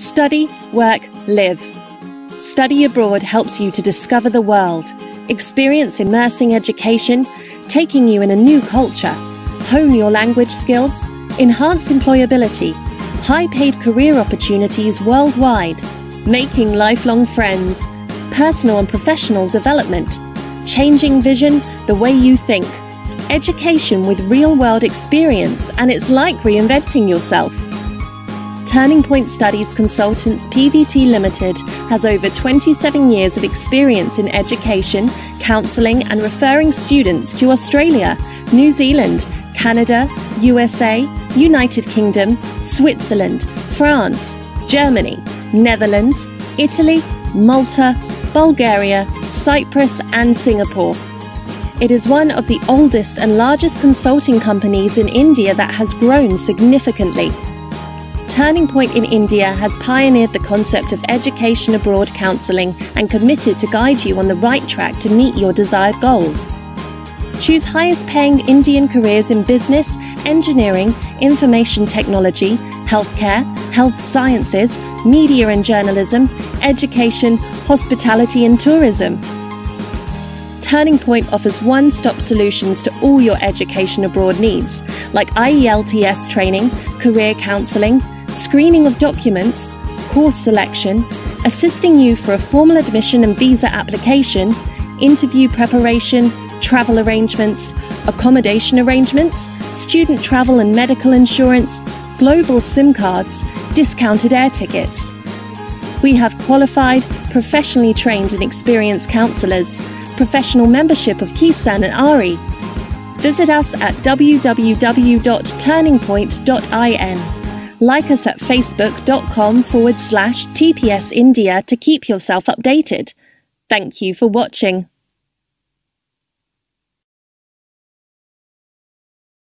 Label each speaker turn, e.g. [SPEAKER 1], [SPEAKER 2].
[SPEAKER 1] Study, work, live. Study abroad helps you to discover the world, experience immersing education, taking you in a new culture, hone your language skills, enhance employability, high-paid career opportunities worldwide, making lifelong friends, personal and professional development, changing vision, the way you think, education with real-world experience, and it's like reinventing yourself. Turning Point Studies Consultants PVT Limited has over 27 years of experience in education, counselling and referring students to Australia, New Zealand, Canada, USA, United Kingdom, Switzerland, France, Germany, Netherlands, Italy, Malta, Bulgaria, Cyprus and Singapore. It is one of the oldest and largest consulting companies in India that has grown significantly. Turning Point in India has pioneered the concept of education abroad counselling and committed to guide you on the right track to meet your desired goals. Choose highest paying Indian careers in business, engineering, information technology, healthcare, health sciences, media and journalism, education, hospitality and tourism. Turning Point offers one-stop solutions to all your education abroad needs, like IELTS training, career counselling, screening of documents, course selection, assisting you for a formal admission and visa application, interview preparation, travel arrangements, accommodation arrangements, student travel and medical insurance, global SIM cards, discounted air tickets. We have qualified, professionally trained and experienced counsellors, professional membership of Kisan and ARI. Visit us at www.turningpoint.in. Like us at facebook.com/TPS India to keep yourself updated. Thank you for watching.